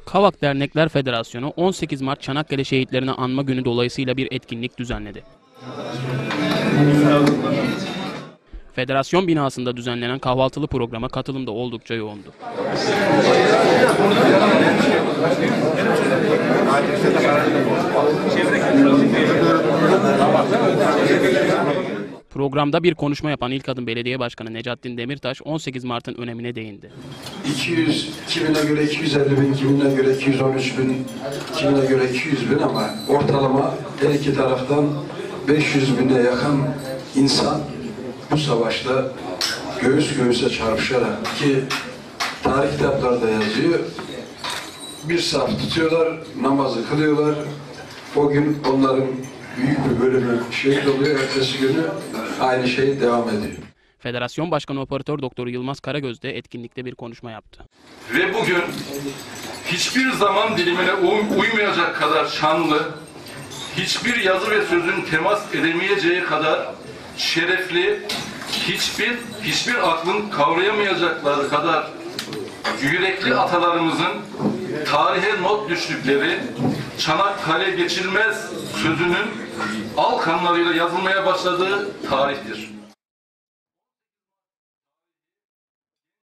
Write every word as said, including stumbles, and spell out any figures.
Kavak Dernekler Federasyonu on sekiz Mart Çanakkale Şehitlerini Anma Günü dolayısıyla bir etkinlik düzenledi. Federasyon binasında düzenlenen kahvaltılı programa katılım da oldukça yoğundu. Programda bir konuşma yapan İlkadın Belediye Başkanı Necattin Demirtaş on sekiz Mart'ın önemine değindi. iki yüz, kimine göre iki yüz elli bin, kimine göre iki yüz on üç bin, kimine göre iki yüz bin ama ortalama her iki taraftan beş yüz bine yakın insan bu savaşta göğüs göğüse çarpışarak, ki tarih kitaplarda yazıyor, bir saf tutuyorlar, namazı kılıyorlar. O gün onların büyük bir bölümü şehit oluyor, ertesi günü aynı şey devam ediyor. Federasyon Başkanı Operatör Doktor Yılmaz Karagöz de etkinlikte bir konuşma yaptı. Ve bugün hiçbir zaman dilimine uymayacak kadar şanlı, hiçbir yazı ve sözün temas edemeyeceği kadar şerefli, hiçbir hiçbir aklın kavrayamayacakları kadar yürekli atalarımızın tarihe not düştükleri Çanakkale geçilmez sözünün al kanlarıyla yazılmaya başladığı tarihtir.